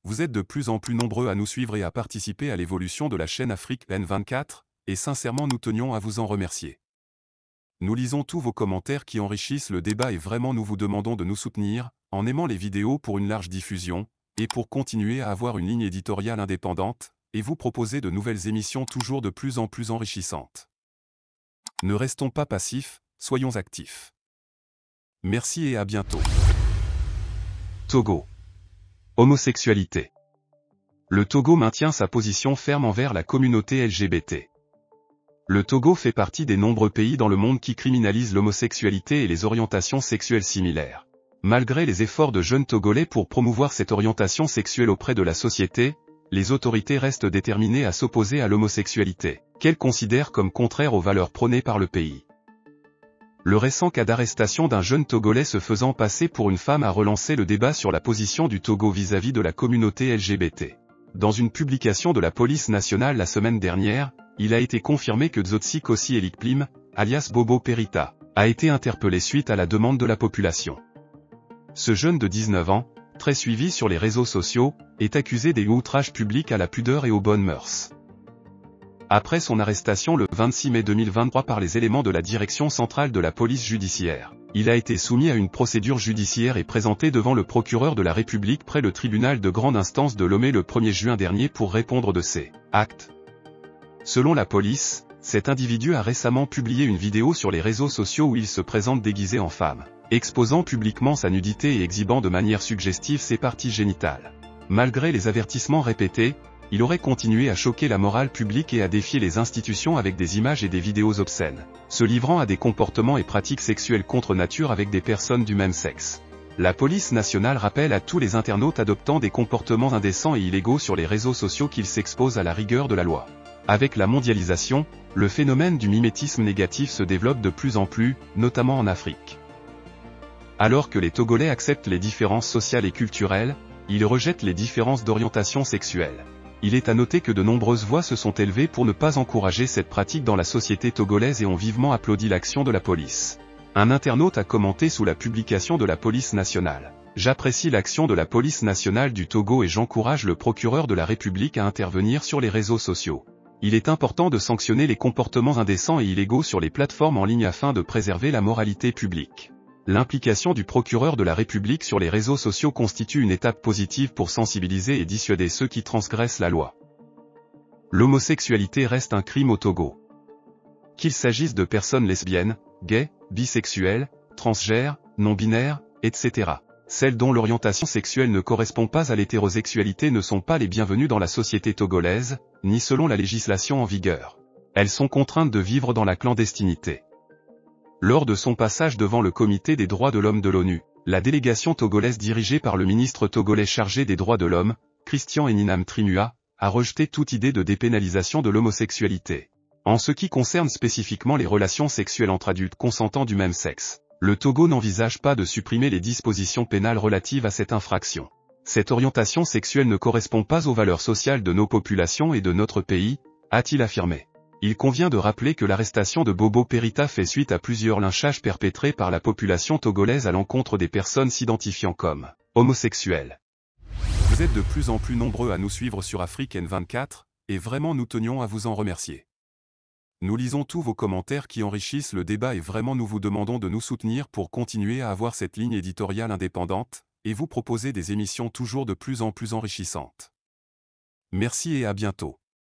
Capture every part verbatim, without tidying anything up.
Vous êtes de plus en plus nombreux à nous suivre et à participer à l'évolution de la chaîne Afrique N vingt-quatre, et sincèrement nous tenions à vous en remercier. Nous lisons tous vos commentaires qui enrichissent le débat et vraiment nous vous demandons de nous soutenir, en aimant les vidéos pour une large diffusion, et pour continuer à avoir une ligne éditoriale indépendante, et vous proposer de nouvelles émissions toujours de plus en plus enrichissantes. Ne restons pas passifs, soyons actifs. Merci et à bientôt. Togo. Homosexualité. Le Togo maintient sa position ferme envers la communauté L G B T. Le Togo fait partie des nombreux pays dans le monde qui criminalisent l'homosexualité et les orientations sexuelles similaires. Malgré les efforts de jeunes Togolais pour promouvoir cette orientation sexuelle auprès de la société, les autorités restent déterminées à s'opposer à l'homosexualité, qu'elles considèrent comme contraire aux valeurs prônées par le pays. Le récent cas d'arrestation d'un jeune Togolais se faisant passer pour une femme a relancé le débat sur la position du Togo vis-à-vis de la communauté L G B T. Dans une publication de la police nationale la semaine dernière, il a été confirmé que Dzotsi Kossi Elikplim, alias Bobo Perita, a été interpellé suite à la demande de la population. Ce jeune de dix-neuf ans, très suivi sur les réseaux sociaux, est accusé des outrages publics à la pudeur et aux bonnes mœurs. Après son arrestation le vingt-six mai deux mille vingt-trois par les éléments de la Direction centrale de la police judiciaire, il a été soumis à une procédure judiciaire et présenté devant le procureur de la République près le tribunal de grande instance de Lomé le premier juin dernier pour répondre de ces actes. Selon la police, cet individu a récemment publié une vidéo sur les réseaux sociaux où il se présente déguisé en femme, exposant publiquement sa nudité et exhibant de manière suggestive ses parties génitales. Malgré les avertissements répétés, il aurait continué à choquer la morale publique et à défier les institutions avec des images et des vidéos obscènes, se livrant à des comportements et pratiques sexuelles contre nature avec des personnes du même sexe. La police nationale rappelle à tous les internautes adoptant des comportements indécents et illégaux sur les réseaux sociaux qu'ils s'exposent à la rigueur de la loi. Avec la mondialisation, le phénomène du mimétisme négatif se développe de plus en plus, notamment en Afrique. Alors que les Togolais acceptent les différences sociales et culturelles, ils rejettent les différences d'orientation sexuelle. Il est à noter que de nombreuses voix se sont élevées pour ne pas encourager cette pratique dans la société togolaise et ont vivement applaudi l'action de la police. Un internaute a commenté sous la publication de la police nationale. J'apprécie l'action de la police nationale du Togo et j'encourage le procureur de la République à intervenir sur les réseaux sociaux. Il est important de sanctionner les comportements indécents et illégaux sur les plateformes en ligne afin de préserver la moralité publique. L'implication du procureur de la République sur les réseaux sociaux constitue une étape positive pour sensibiliser et dissuader ceux qui transgressent la loi. L'homosexualité reste un crime au Togo. Qu'il s'agisse de personnes lesbiennes, gays, bisexuelles, transgenres, non-binaires, et cetera. Celles dont l'orientation sexuelle ne correspond pas à l'hétérosexualité ne sont pas les bienvenues dans la société togolaise, ni selon la législation en vigueur. Elles sont contraintes de vivre dans la clandestinité. Lors de son passage devant le Comité des droits de l'homme de l'ONU, la délégation togolaise dirigée par le ministre togolais chargé des droits de l'homme, Christian Eninam Trimua, a rejeté toute idée de dépénalisation de l'homosexualité. En ce qui concerne spécifiquement les relations sexuelles entre adultes consentants du même sexe, le Togo n'envisage pas de supprimer les dispositions pénales relatives à cette infraction. Cette orientation sexuelle ne correspond pas aux valeurs sociales de nos populations et de notre pays, a-t-il affirmé. Il convient de rappeler que l'arrestation de Bobo Perita fait suite à plusieurs lynchages perpétrés par la population togolaise à l'encontre des personnes s'identifiant comme homosexuelles. Vous êtes de plus en plus nombreux à nous suivre sur Afrique N vingt-quatre, et vraiment nous tenions à vous en remercier. Nous lisons tous vos commentaires qui enrichissent le débat et vraiment nous vous demandons de nous soutenir pour continuer à avoir cette ligne éditoriale indépendante, et vous proposer des émissions toujours de plus en plus enrichissantes. Merci et à bientôt.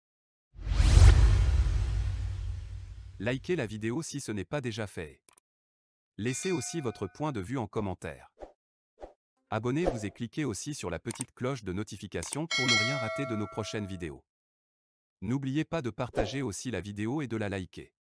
Likez la vidéo si ce n'est pas déjà fait. Laissez aussi votre point de vue en commentaire. Abonnez-vous et cliquez aussi sur la petite cloche de notification pour ne rien rater de nos prochaines vidéos. N'oubliez pas de partager aussi la vidéo et de la liker.